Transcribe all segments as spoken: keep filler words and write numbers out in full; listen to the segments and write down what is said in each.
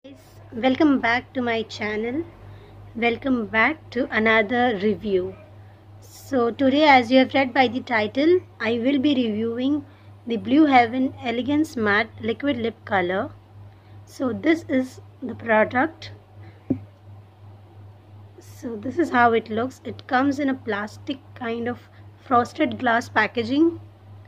Guys, welcome back to my channel. Welcome back to another review. So today, as you have read by the title, I will be reviewing the Blue Heaven Elegance Matte Liquid Lip Color. So this is the product. So this is how it looks. It comes in a plastic kind of frosted glass packaging,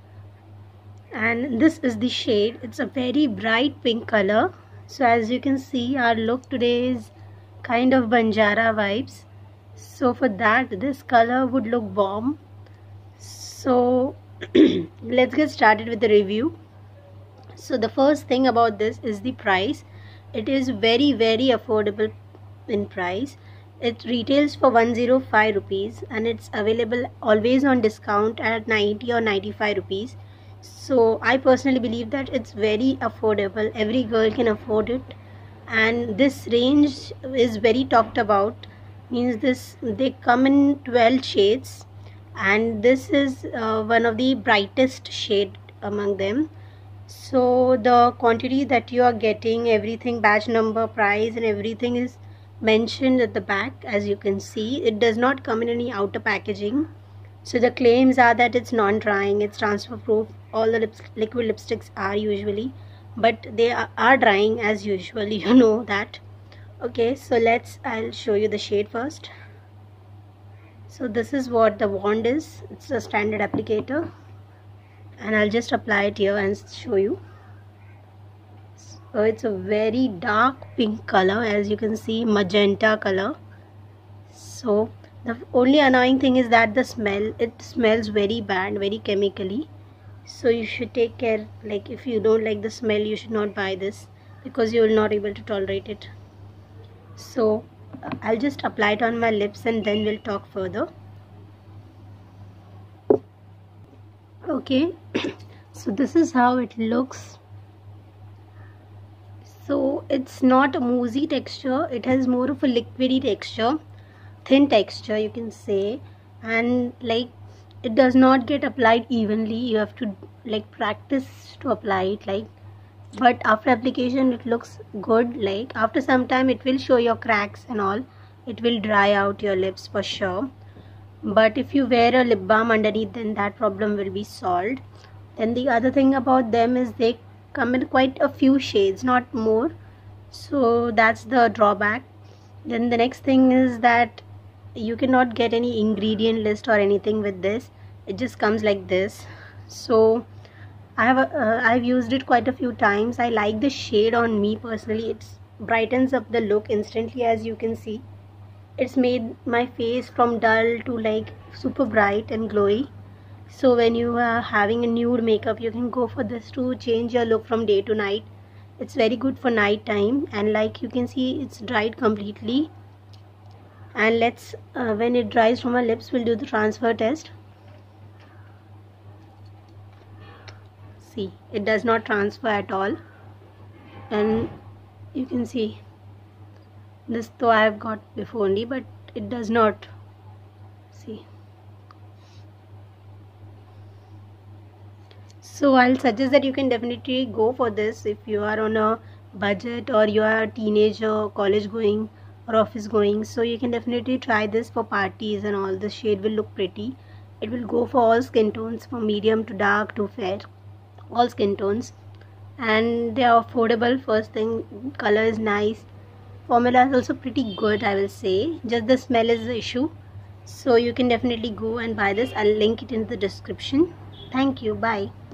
and this is the shade. It's a very bright pink color. So as you can see, our look today is kind of Banjara vibes. So for that, this color would look warm. So let's get started with the review. So the first thing about this is the price. It is very very affordable in price. It retails for one hundred five rupees and it's available always on discount at ninety or ninety-five rupees. So I personally believe that it's very affordable. Every girl can afford it, and this range is very talked about. Means this, they come in twelve shades, and this is uh, one of the brightest shade among them. So the quantity that you are getting, everything, batch number, price and everything is mentioned at the back. As you can see, it does not come in any outer packaging. So the claims are that it's non-drying, it's transfer proof. All the lips, liquid lipsticks are usually, but they are, are drying as usual, you know that. Okay, so let's I'll show you the shade first. So this is what the wand is. It's a standard applicator, and I'll just apply it here and show you. So it's a very dark pink color, as you can see, magenta color. So the only annoying thing is that the smell, it smells very bad, very chemically. So you should take care. Like if you don't like the smell, you should not buy this, because you will not able to tolerate it. So uh, I'll just apply it on my lips and then we'll talk further. Okay, so this is how it looks. So it's not a moussey texture, it has more of a liquidy texture, thin texture you can say, and like it does not get applied evenly. You have to like practice to apply it, like, but after application it looks good. Like after some time it will show your cracks and all, it will dry out your lips for sure. But if you wear a lip balm underneath, then that problem will be solved. Then the other thing about them is they come in quite a few shades, not more, so that's the drawback. Then the next thing is that you cannot get any ingredient list or anything with this. It just comes like this. So I have a, uh, I've used it quite a few times. I like the shade on me personally. It brightens up the look instantly. As you can see, it's made my face from dull to like super bright and glowy. So when you are having a nude makeup, you can go for this to change your look from day to night. It's very good for night time, and like you can see, it's dried completely. And let's uh, when it dries from our lips, we'll do the transfer test. See, it does not transfer at all, and you can see this though I have got before only, but it does not. See, so I'll suggest that you can definitely go for this if you are on a budget, or you are a teenager, college going or office going. So you can definitely try this for parties and all. The shade will look pretty. It will go for all skin tones, from medium to dark to fair, all skin tones, and they are affordable. First thing, color is nice. Formula is also pretty good, I will say. Just the smell is the issue. So you can definitely go and buy this. I'll link it in the description. Thank you. Bye.